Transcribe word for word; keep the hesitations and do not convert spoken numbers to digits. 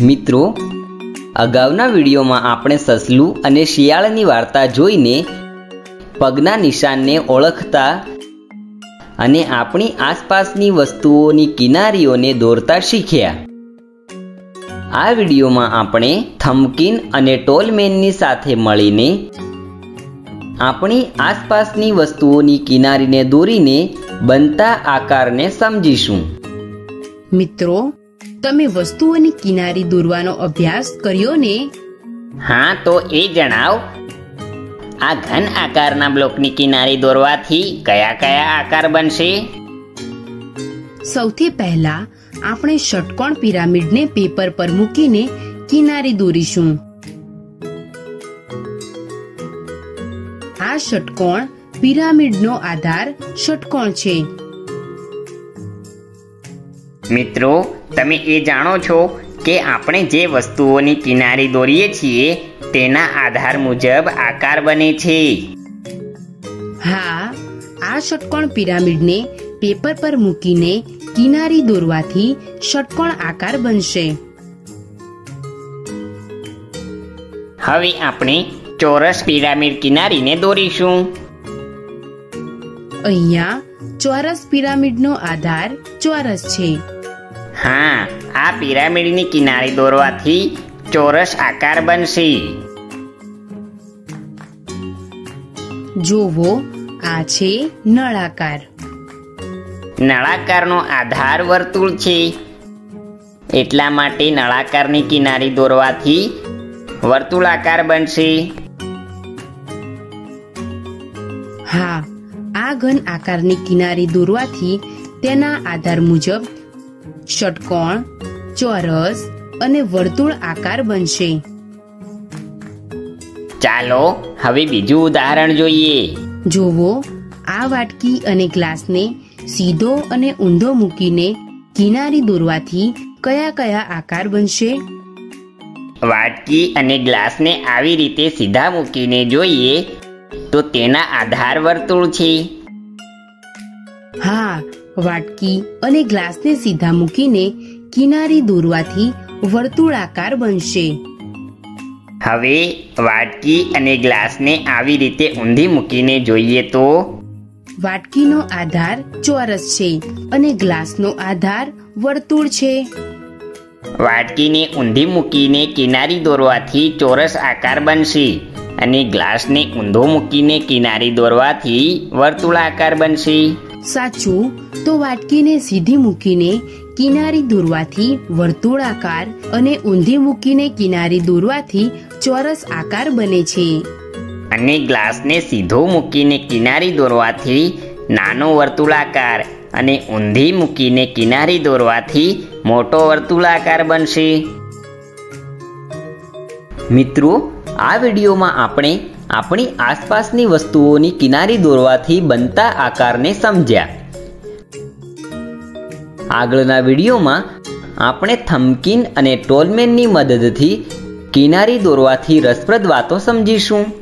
મિત્રો, અગાઉના વિડીયોમાં આપણે સસલું અને શિયાળની વાર્તા જોઈને પગના નિશાનને ઓળખતા અને આપણી આસપાસની વસ્તુઓની કિનારીઓને દોરતા શીખ્યા। આ વિડીયોમાં આપણે થમ્બકિન અને ટોલમેનની સાથે મળીને આપણી આસપાસની વસ્તુઓની કિનારીને દોરીને બનતા આકારને સમજીશું। મિત્રો, તમે વસ્તુઓની કિનારી દોરવાનો અભ્યાસ કર્યો ને? હા, તો એ જણાવ, આ ઘન આકારના બ્લોકની કિનારી દોરવાથી કયા કયા આકાર બનશે? સૌથી પહેલા આપણે ષટકોણ પિરામિડને પેપર પર મૂકીને કિનારી દોરીશું। આ ષટકોણ પિરામિડનો આધાર ષટકોણ છે। મિત્રો, તમે એ જાણો છો કે આપણે જે વસ્તુઓની કિનારી દોરીએ છીએ તેના આધાર મુજબ આકાર બને છે। હા, આ ષટકોણ પિરામિડને પેપર પર મૂકીને કિનારી દોરવાથી ષટકોણ આકાર બનશે। હવે આપણે ચોરસ પિરામિડ કિનારીને દોરીશું। અહીંયા ચોરસ પિરામિડનો આધાર ચોરસ છે। હા, આ પિરામિડની કિનારી દોરવાથી ચોરસ આકાર બનશે। જોવો, આ છે નળાકાર। નળાકારનો આધાર વર્તુળ છે, એટલા માટે નળાકારની કિનારી દોરવાથી વર્તુળાકાર બનશે। હા, આ ઘન આકારની કિનારી દોરવાથી તેના આધાર મુજબ ષટકોણ, ચોરસ અને વર્તુળ આકાર બનશે। ચાલો હવે બીજું ઉદાહરણ જોઈએ। જોવો, આ વાટકી અને ગ્લાસને સીધો અને ઊંધો મૂકીને કિનારી દોરવાથી કયા કયા આકાર બનશે? વાટકી અને ગ્લાસને આવી રીતે સીધા મૂકીને જોઈએ તો તેના આધાર વર્તુળ છે। હા, વાટકી અને ગ્લાસને સીધા મૂકીને કિનારી દોરવાથી વર્તુળાકાર બનશે। હવે વાટકી અને ગ્લાસને આવી રીતે ઊંધી મૂકીને જોઈએ તો વાટકીનો આધાર ચોરસ છે અને ગ્લાસનો આધાર વર્તુળ છે। વાટકીને ઊંધી મૂકીને કિનારી દોરવાથી ચોરસ આકાર બનશે અને ગ્લાસને ઊંધો મૂકીને કિનારી દોરવાથી વર્તુળાકાર બનશે। સાચું, તો વાટકીને સીધી મૂકીને કિનારી દોરવાથી વર્તુળાકાર અને ઊંધી મૂકીને કિનારી દોરવાથી ચોરસ આકાર બને છે। અને ગ્લાસને સીધો મૂકીને કિનારી દોરવાથી નાનો વર્તુળાકાર અને ઊંધી મૂકીને કિનારી દોરવાથી મોટો વર્તુળાકાર બનશે। મિત્રો, આ વિડીયોમાં આપણે આપણી આસપાસની વસ્તુઓની કિનારી દોરવાથી બનતા આકારને સમજ્યા। આગળના વિડીયોમાં આપણે થમ્બકિન અને ટોલમેનની મદદથી કિનારી દોરવાથી રસપ્રદ વાતો સમજીશું।